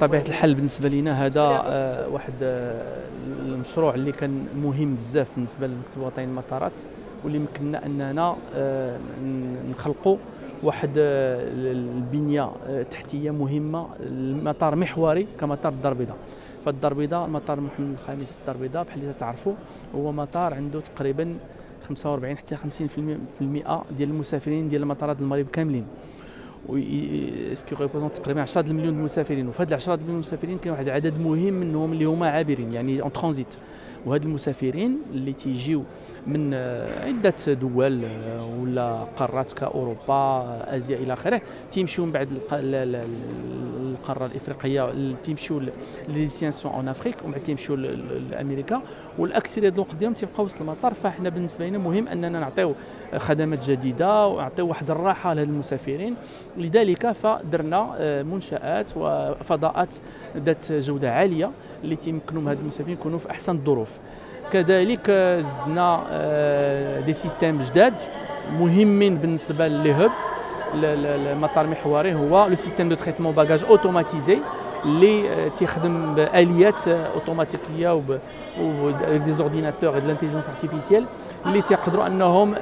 بطبيعة الحال بالنسبة لنا هذا واحد المشروع اللي كان مهم بزاف بالنسبة للمكتب الوطني للمطارات، واللي يمكننا أننا نخلقوا واحد البنية تحتية مهمة. المطار محوري كمطار الدار البيضاء. فالدار البيضاء المطار محمد الخامس الدار البيضاء بحال اللي تعرفوا هو مطار عنده تقريبا 45 حتى 50% ديال المسافرين ديال المطارات المغرب كاملين، اسكو ريبريزونت تقريبا 10 مليون المسافرين. وفي هاد 10 مليون المسافرين كاين واحد العدد مهم منهم اللي هما عابرين يعني اون ترانزيت. وهاد المسافرين اللي تيجيو من عده دول ولا قارات كاوروبا اسيا الى اخره تيمشيو من بعد القاره الافريقيه تيمشيو للديستيناسيون اون افريك ومن بعد تيمشيو لامريكا، والاكثريه ديال الوقت ديالهم تيبقاو وسط المطار. فاحنا بالنسبه لنا مهم اننا نعطيو خدمات جديده ونعطيو واحد الراحه لهاد المسافرين. لذلك فدرنا منشآت وفضاءات ذات جوده عاليه اللي تيمكنوا هاد المسافرين يكونوا في احسن الظروف. كذلك زدنا دي سيستيم جداد مهمين بالنسبه للهب. المطار المحوري هو لو سيستيم دو تريتمون باجاج اوتوماتيزي اللي تيخدم باليات اوتوماتيكيه و دي زورديناتور دو لانتيليجنس ارتيفيسيال اللي تيقدروا انهم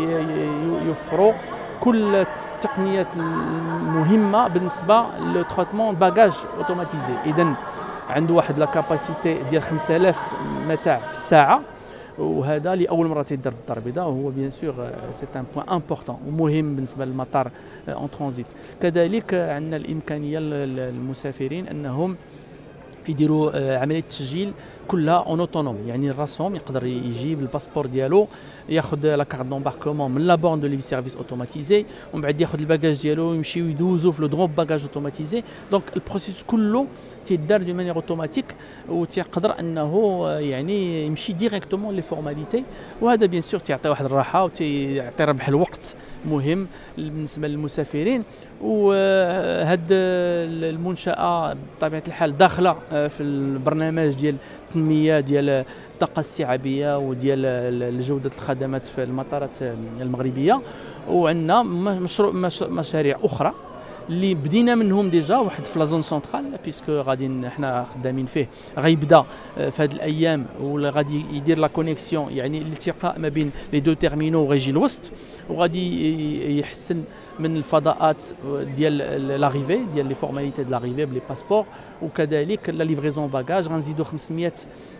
يوفروا كل التقنيات المهمه بالنسبه لو تريتمون باجاج اوتوماتيزي. اذا عنده واحد لا كاباسيتي ديال 5000 متاع في الساعه، وهذا لاول مره تيدار في الدار البيضاء، وهو بيان سور سي ان بوين امبورطون ومهم بالنسبه للمطار اون ترانزيت. كذلك عندنا الامكانيه للمسافرين انهم يديروا عمليه التسجيل كلها اون اوتونوم، يعني الرسوم يقدر يجيب الباسبور ديالو، ياخذ لا كارت دومباركمون من لا بورن دو ليفي سيرفيس اوتوماتيزي، ومن بعد ياخذ الباجاج ديالو يمشيو يدوزو في لو دروب باجاج اوتوماتيزي. دونك البروسيس كله تيدار دو مانيير اوتوماتيك، وتيقدر انه يعني يمشي ديريكتومون لي فورماليتي. وهذا بيان سور تيعطي واحد الراحه وتيعطي ربح الوقت مهم بالنسبه للمسافرين. وهاد المنشاه بطبيعه الحال داخله في البرنامج ديال التنميه ديال الطاقه الاستيعابيه وديال جوده الخدمات في المطارات المغربيه. وعندنا مشاريع اخرى اللي بدينا منهم ديجا واحد في لا زون سونترال، بيسكو غادي حنا خدامين فيه، غيبدا في هذه الايام ولا غادي يدير لا كونيكسيون يعني الالتقاء ما بين لي دو تيرمينو وغيجي الوسط، وغادي يحسن من الفضاءات ديال لاغيفي ديال لي فورماليتي ديال لاغيفي بلي باسبور. وكذلك لا ليفريزون باجاج غنزيدوا 500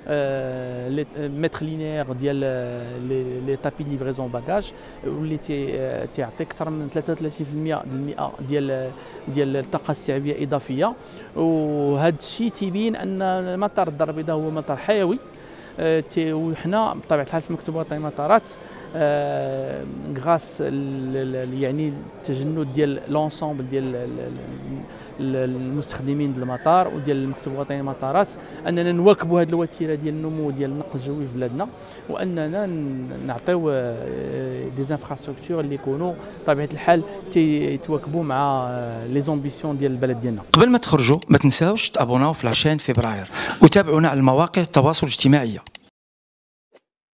متر لينيير ديال لي تابي دي ليفريزون باجاج، واللي تيعطي اكثر من 33% ديال الطاقه الاستيعابيه اضافيه. وهذا الشيء تيبين ان مطار الدار البيضاء هو مطار حيوي. وحنا بطبيعه الحال في مكتب الوطني للمطارات غراس يعني التجند ديال لونسومبل ديال المستخدمين ديال المطار وديال المكتب الوطني للمطارات اننا نواكبوا هذه الوتيره ديال النمو ديال النقل الجوي في بلادنا، واننا نعطيو دي انفراستركتور اللي يكونوا بطبيعه الحال تيتواكبوا مع لي زومبيسيون ديال البلد ديالنا. قبل ما تخرجوا ما تنساوش تابوناو في 20 فبراير وتابعونا على المواقع التواصل الاجتماعي.